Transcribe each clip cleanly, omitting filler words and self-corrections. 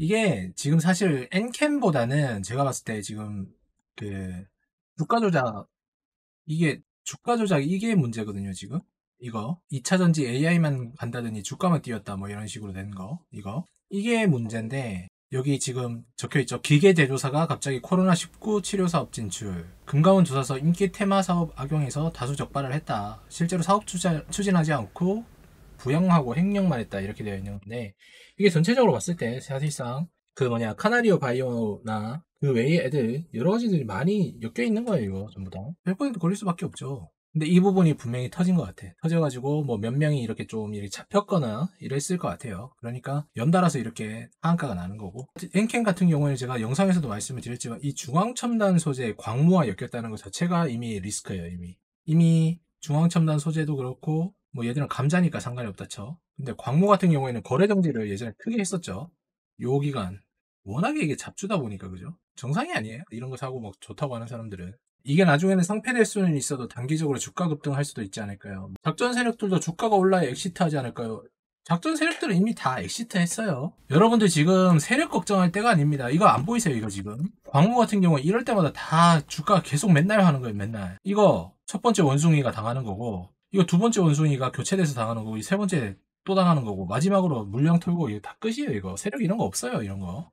이게 지금 사실 엔캠보다는 제가 봤을 때 지금 그 주가 조작, 이게 주가 조작 이게 문제거든요, 지금. 이거 2차 전지 AI만 간다더니 주가만 뛰었다 뭐 이런 식으로 된 거, 이게 문제인데, 여기 지금 적혀있죠. 기계제조사가 갑자기 코로나19 치료 사업 진출, 금감원 조사서 인기 테마 사업 악용해서 다수 적발을 했다. 실제로 사업 추진하지 않고 부양하고 횡령만 했다, 이렇게 되어 있는 건데, 이게 전체적으로 봤을 때 사실상 그 뭐냐 카나리오 바이오나 그 외의 애들 여러 가지들이 많이 엮여 있는 거예요. 이거 전부 다 100% 걸릴 수밖에 없죠. 근데 이 부분이 분명히 터진 것 같아. 터져가지고 뭐 몇 명이 이렇게 좀 이렇게 잡혔거나 이랬을 것 같아요. 그러니까 연달아서 이렇게 하한가가 나는 거고, 엔캠 같은 경우에는 제가 영상에서도 말씀을 드렸지만 이 중앙첨단 소재 광무와 엮였다는 것 자체가 이미 리스크예요. 이미 중앙첨단 소재도 그렇고, 뭐 얘들은 감자니까 상관이 없다 쳐. 근데 광무 같은 경우에는 거래 정지를 예전에 크게 했었죠. 요 기간. 워낙에 이게 잡주다 보니까, 그죠? 정상이 아니에요. 이런 거 사고 막 좋다고 하는 사람들은. 이게 나중에는 상폐될 수는 있어도 단기적으로 주가 급등할 수도 있지 않을까요? 작전 세력들도 주가가 올라야 엑시트 하지 않을까요? 작전 세력들은 이미 다 엑시트 했어요. 여러분들 지금 세력 걱정할 때가 아닙니다. 이거 안 보이세요, 이거 지금? 광무 같은 경우에 이럴 때마다 다 주가 계속 맨날 하는 거예요, 맨날. 이거 첫 번째 원숭이가 당하는 거고, 이거 두 번째 원숭이가 교체돼서 당하는 거고, 이 세 번째 또 당하는 거고, 마지막으로 물량 털고, 이거 다 끝이에요, 이거. 세력 이런 거 없어요, 이런 거.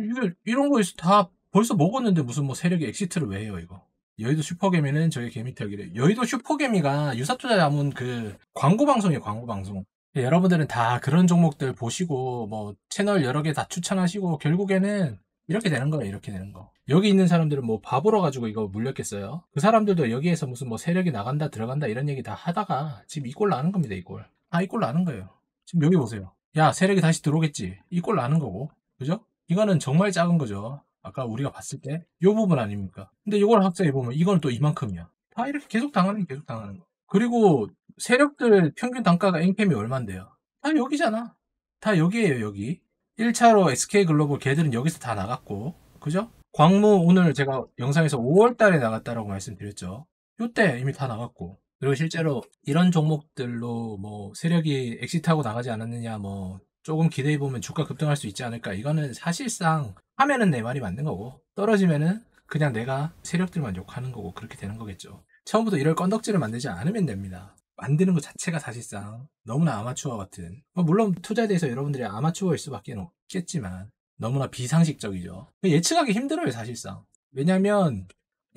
이런 거에서 다 벌써 먹었는데 무슨 뭐 세력이 엑시트를 왜 해요, 이거. 여의도 슈퍼개미는 저희 개미털기래. 여의도 슈퍼개미가 유사투자 자문 그 광고 방송이에요, 광고 방송. 여러분들은 다 그런 종목들 보시고 뭐 채널 여러 개 다 추천하시고 결국에는 이렇게 되는 거예요, 이렇게 되는 거. 여기 있는 사람들은 뭐 바보로 가지고 이거 물렸겠어요? 그 사람들도 여기에서 무슨 뭐 세력이 나간다 들어간다 이런 얘기 다 하다가 지금 이 꼴 나는 겁니다, 이 꼴. 다 이 꼴 나는 거예요. 지금 여기 보세요. 야, 세력이 다시 들어오겠지. 이 꼴 나는 거고. 그죠? 이거는 정말 작은 거죠. 아까 우리가 봤을 때 이 부분 아닙니까? 근데 이걸 확장해 보면 이건 또 이만큼이야. 다 이렇게 계속 당하는 거, 계속 당하는 거. 그리고 세력들 평균 단가가 엔캠이 얼만데요? 다 여기잖아. 다 여기에요, 여기. 1차로 SK글로벌 걔들은 여기서 다 나갔고, 그죠? 광무 오늘 제가 영상에서 5월 달에 나갔다라고 말씀드렸죠. 요때 이미 다 나갔고. 그리고 실제로 이런 종목들로 뭐 세력이 엑시트하고 나가지 않았느냐, 뭐 조금 기대해 보면 주가 급등할 수 있지 않을까. 이거는 사실상 하면은 내 말이 맞는 거고, 떨어지면은 그냥 내가 세력들만 욕하는 거고, 그렇게 되는 거겠죠. 처음부터 이럴 건덕지를 만들지 않으면 됩니다. 만드는 것 자체가 사실상 너무나 아마추어 같은, 물론 투자에 대해서 여러분들이 아마추어일 수밖에 없겠지만 너무나 비상식적이죠. 예측하기 힘들어요, 사실상. 왜냐면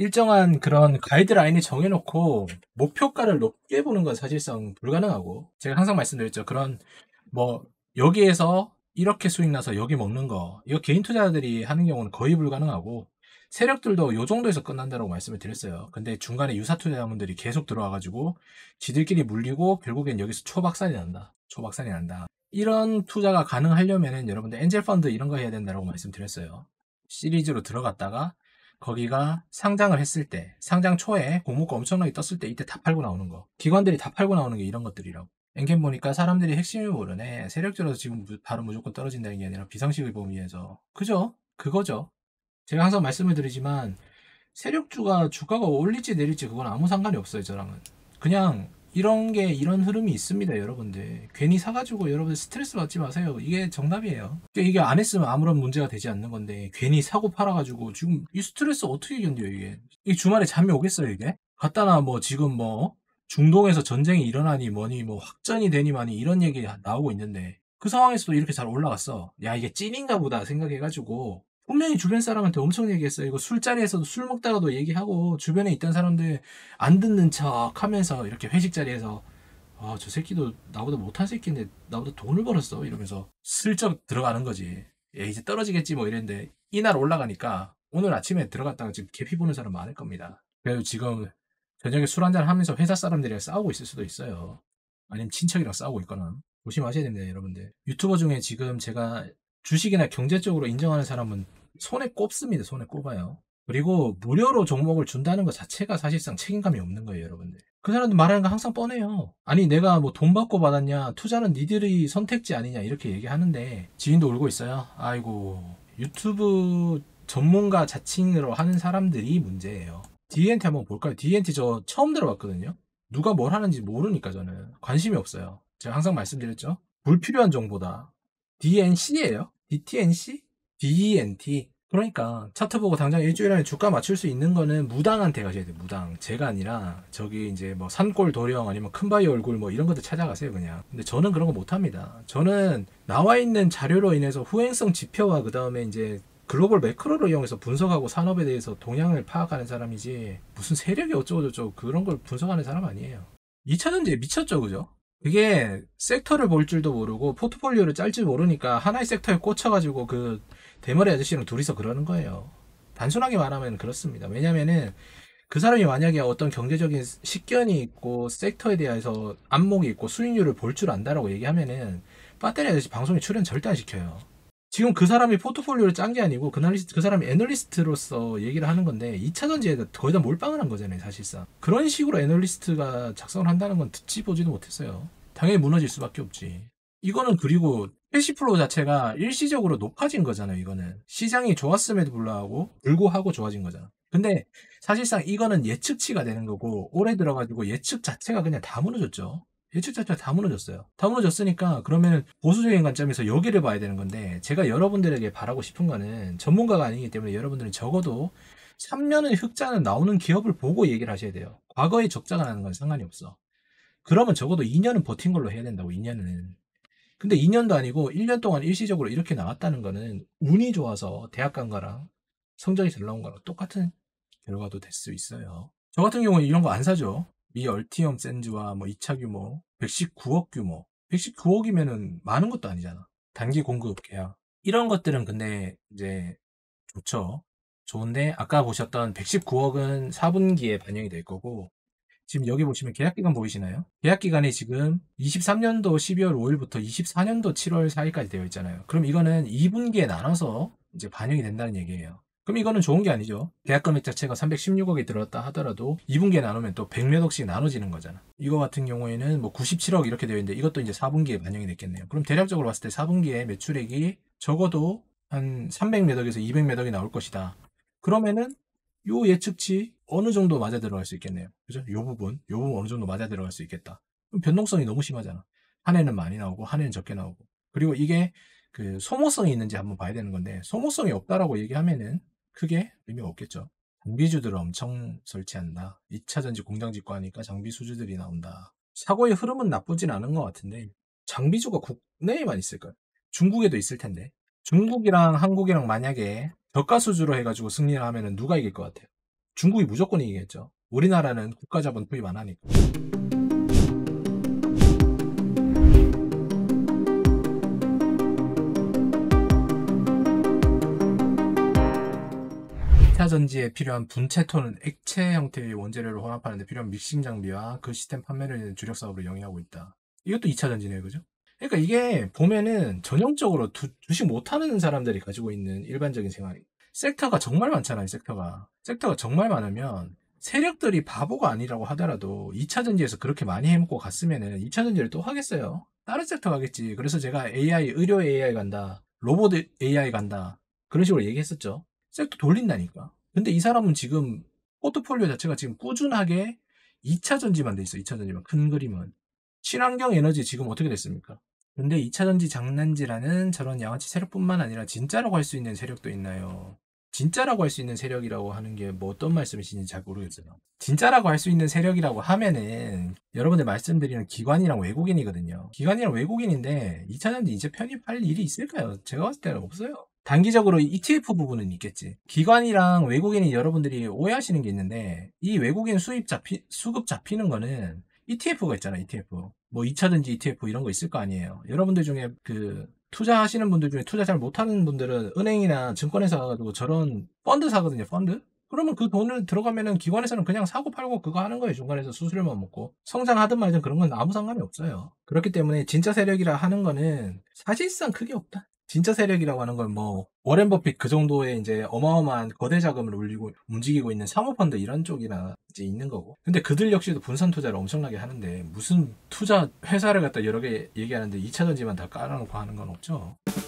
일정한 그런 가이드라인을 정해놓고 목표가를 높게 보는 건 사실상 불가능하고, 제가 항상 말씀드렸죠. 그런 뭐 여기에서 이렇게 수익 나서 여기 먹는 거, 이거 개인 투자자들이 하는 경우는 거의 불가능하고, 세력들도 요 정도에서 끝난다고 말씀을 드렸어요. 근데 중간에 유사 투자자분들이 계속 들어와가지고 지들끼리 물리고 결국엔 여기서 초박살이 난다. 초박살이 난다. 이런 투자가 가능하려면은 여러분들 엔젤 펀드 이런 거 해야 된다고 말씀드렸어요. 시리즈로 들어갔다가 거기가 상장을 했을 때, 상장 초에 공모가 엄청나게 떴을 때 이때 다 팔고 나오는 거. 기관들이 다 팔고 나오는 게 이런 것들이라고. 엔캠 보니까 사람들이 핵심을 모르네. 세력적으로 지금 바로 무조건 떨어진다는 게 아니라 비상식을 보면서. 그죠? 그거죠. 제가 항상 말씀을 드리지만 세력주가 주가가 올릴지 내릴지 그건 아무 상관이 없어요, 저랑은. 그냥 이런 게 이런 흐름이 있습니다, 여러분들. 괜히 사가지고 여러분들 스트레스 받지 마세요. 이게 정답이에요. 그러니까 이게 안 했으면 아무런 문제가 되지 않는 건데 괜히 사고 팔아가지고 지금 이 스트레스 어떻게 견뎌요, 이게? 이 주말에 잠이 오겠어요, 이게? 갖다나 뭐 지금 뭐 중동에서 전쟁이 일어나니 뭐니 뭐 확전이 되니 많이 이런 얘기 나오고 있는데 그 상황에서도 이렇게 잘 올라갔어. 야, 이게 찐인가 보다 생각해가지고 분명히 주변 사람한테 엄청 얘기했어요. 이거 술자리에서도 술 먹다가도 얘기하고, 주변에 있던 사람들 안 듣는 척 하면서 이렇게 회식 자리에서 아, 저 새끼도 나보다 못한 새끼인데 나보다 돈을 벌었어 이러면서 슬쩍 들어가는 거지. 예, 이제 떨어지겠지 뭐 이랬는데 이날 올라가니까 오늘 아침에 들어갔다가 지금 개피 보는 사람 많을 겁니다. 그래서 지금 저녁에 술 한잔 하면서 회사 사람들이랑 싸우고 있을 수도 있어요. 아니면 친척이랑 싸우고 있거나. 조심하셔야 됩니다, 여러분들. 유튜버 중에 지금 제가 주식이나 경제적으로 인정하는 사람은 손에 꼽습니다. 손에 꼽아요. 그리고 무료로 종목을 준다는 것 자체가 사실상 책임감이 없는 거예요, 여러분들. 그 사람들 말하는 거 항상 뻔해요. 아니, 내가 뭐 돈 받고 받았냐, 투자는 니들이 선택지 아니냐, 이렇게 얘기하는데 지인도 울고 있어요. 아이고, 유튜브 전문가 자칭으로 하는 사람들이 문제예요. DNT 한번 볼까요? DNT 저 처음 들어봤거든요. 누가 뭘 하는지 모르니까 저는 관심이 없어요. 제가 항상 말씀드렸죠. 불필요한 정보다. DNC예요? DTNC? DENT. 그러니까 차트 보고 당장 일주일 안에 주가 맞출 수 있는 거는 무당한테 가셔야 돼요. 무당. 제가 아니라 저기 이제 뭐 산골 도령 아니면 큰바위 얼굴 뭐 이런 것들 찾아가세요 그냥. 근데 저는 그런 거 못합니다. 저는 나와 있는 자료로 인해서 후행성 지표와 그 다음에 이제 글로벌 매크로를 이용해서 분석하고 산업에 대해서 동향을 파악하는 사람이지 무슨 세력이 어쩌고저쩌고 그런 걸 분석하는 사람 아니에요. 2차전지에 미쳤죠, 그죠? 그게 섹터를 볼 줄도 모르고 포트폴리오를 짤 줄 모르니까 하나의 섹터에 꽂혀가지고 그 대머리 아저씨랑 둘이서 그러는 거예요. 단순하게 말하면 그렇습니다. 왜냐면은 그 사람이 만약에 어떤 경제적인 식견이 있고 섹터에 대해서 안목이 있고 수익률을 볼 줄 안다라고 얘기하면은 배터리 아저씨 방송에 출연 절대 안 시켜요. 지금 그 사람이 포트폴리오를 짠 게 아니고 그 사람이 애널리스트로서 얘기를 하는 건데 2차전지에 거의 다 몰빵을 한 거잖아요 사실상. 그런 식으로 애널리스트가 작성을 한다는 건 듣지 보지도 못했어요. 당연히 무너질 수밖에 없지. 이거는 그리고 캐시플로우 자체가 일시적으로 높아진 거잖아요. 이거는 시장이 좋았음에도 불구하고 좋아진 거잖아. 근데 사실상 이거는 예측치가 되는 거고 올해 들어가지고 예측 자체가 그냥 다 무너졌죠. 예측 자체가 다 무너졌어요. 다 무너졌으니까 그러면 보수적인 관점에서 여기를 봐야 되는 건데 제가 여러분들에게 바라고 싶은 거는 전문가가 아니기 때문에 여러분들은 적어도 3년의 흑자는 나오는 기업을 보고 얘기를 하셔야 돼요. 과거에 적자가 나는 건 상관이 없어. 그러면 적어도 2년은 버틴 걸로 해야 된다고 2년은. 근데 2년도 아니고 1년 동안 일시적으로 이렇게 나왔다는 거는 운이 좋아서 대학 간 거랑 성적이 잘 나온 거랑 똑같은 결과도 될 수 있어요. 저 같은 경우는 이런 거 안 사죠. 미 얼티엄 샌즈와 뭐 2차 규모 119억 규모 119억이면은 많은 것도 아니잖아. 단기 공급 계약 이런 것들은 근데 이제 좋죠. 좋은데 아까 보셨던 119억은 4분기에 반영이 될 거고 지금 여기 보시면 계약기간 보이시나요? 계약기간이 지금 23년도 12월 5일부터 24년도 7월 4일까지 되어 있잖아요. 그럼 이거는 2분기에 나눠서 이제 반영이 된다는 얘기예요. 그럼 이거는 좋은 게 아니죠. 계약 금액 자체가 316억이 들었다 하더라도 2분기에 나누면 또 100몇 억씩 나눠지는 거잖아. 이거 같은 경우에는 뭐 97억 이렇게 되어 있는데 이것도 이제 4분기에 반영이 됐겠네요. 그럼 대략적으로 봤을 때 4분기에 매출액이 적어도 한 300몇 억에서 200몇 억이 나올 것이다. 그러면은 요 예측치 어느 정도 맞아 들어갈 수 있겠네요. 그죠? 요 부분 어느 정도 맞아 들어갈 수 있겠다. 그럼 변동성이 너무 심하잖아. 한 해는 많이 나오고 한 해는 적게 나오고. 그리고 이게 그 소모성이 있는지 한번 봐야 되는 건데 소모성이 없다라고 얘기하면은 크게 의미가 없겠죠. 장비주들을 엄청 설치한다. 2차전지 공장 짓고 하니까 장비 수주들이 나온다. 사고의 흐름은 나쁘진 않은 것 같은데 장비주가 국내에만 있을까요? 중국에도 있을 텐데. 중국이랑 한국이랑 만약에 저가 수주로 해가지고 승리를 하면은 누가 이길 것 같아요? 중국이 무조건 이기겠죠. 우리나라는 국가 자본 투입 안 하니까. 2차전지에 필요한 분체토는 액체 형태의 원재료를 혼합하는 데 필요한 믹싱 장비와 그 시스템 판매를 주력 사업으로 영위하고 있다. 이것도 2차전지네요, 그죠? 그러니까 이게 보면은 전형적으로 주식 못하는 사람들이 가지고 있는 일반적인 생활이 섹터가 정말 많잖아요. 섹터가 정말 많으면 세력들이 바보가 아니라고 하더라도 2차전지에서 그렇게 많이 해먹고 갔으면은 2차전지를 또 하겠어요. 다른 섹터 가겠지. 그래서 제가 AI, 의료 AI 간다, 로봇 AI 간다, 그런 식으로 얘기했었죠. 섹터 돌린다니까. 근데 이 사람은 지금 포트폴리오 자체가 지금 꾸준하게 2차전지만 돼 있어. 2차전지만. 큰 그림은. 친환경 에너지 지금 어떻게 됐습니까? 근데 2차전지 장난지라는 저런 양아치 세력뿐만 아니라 진짜라고 할 수 있는 세력도 있나요? 진짜라고 할 수 있는 세력이라고 하는 게 뭐 어떤 말씀이신지 잘 모르겠어요. 진짜라고 할 수 있는 세력이라고 하면은 여러분들 말씀드리는 기관이랑 외국인이거든요. 기관이랑 외국인인데 2차전지 이제 편입할 일이 있을까요? 제가 봤을 때는 없어요. 단기적으로 ETF 부분은 있겠지. 기관이랑 외국인이 여러분들이 오해하시는 게 있는데 이 외국인 수급 잡히는 거는 ETF가 있잖아, ETF. 뭐 2차전지 ETF 이런 거 있을 거 아니에요. 여러분들 중에 그 투자하시는 분들 중에 투자 잘 못하는 분들은 은행이나 증권회사 가가지고 저런 펀드 사거든요, 펀드? 그러면 그 돈을 들어가면은 기관에서는 그냥 사고 팔고 그거 하는 거예요. 중간에서 수수료만 먹고. 성장하든 말든 그런 건 아무 상관이 없어요. 그렇기 때문에 진짜 세력이라 하는 거는 사실상 크게 없다. 진짜 세력이라고 하는 건 뭐 워렌 버핏 그 정도의 이제 어마어마한 거대 자금을 올리고 움직이고 있는 사모펀드 이런 쪽이나 이제 있는 거고. 근데 그들 역시도 분산 투자를 엄청나게 하는데 무슨 투자 회사를 갖다 여러 개 얘기하는데 2차전지만 다 깔아놓고 하는 건 없죠.